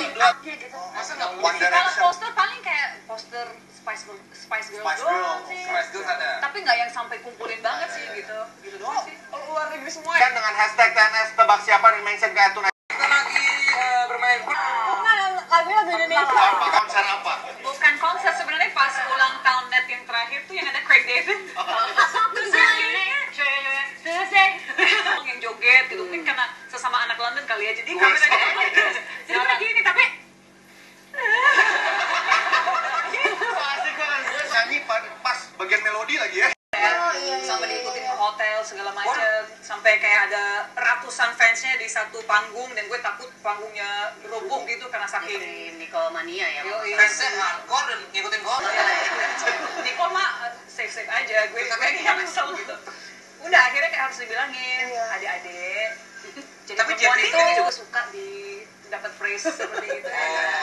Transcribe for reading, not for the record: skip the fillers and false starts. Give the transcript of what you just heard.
aja gitu. Masa nggak One punya? Kalau Direction. poster paling kayak poster Spice Girl doang sih. Spice Girls ada. Tapi nggak yang sampai kumpulin banget sih gitu. Gitu doang sih. Luar negeri semua. Kan dengan hashtag TNS tebak siapa dan mention ke akun Kita lagi bermain. Lagunya lagu Indonesia. apa konser apa? Bukan konser sebenarnya pas ulang tahun net yang terakhir tuh yang ada Craig David. Yang joget gitu mungkin karena sesama anak London kali ya. Jadi kameranya jadi begini tapi Asik banget gue nyanyi pas bagian melodi lagi ya. sampai diikutin ke hotel segala macam sampai kayak ada ratusan fansnya di satu panggung dan gue takut panggungnya roboh gitu karena saking Nicole Mania ya. Fansnya hardcore dan ngikutin gol. Nicole mah safe aja gue yang kesel gitu udah akhirnya kayak harus dibilangin adik-adik jadi Tapi perempuan jadi itu kan juga suka di dapat praise seperti itu ya.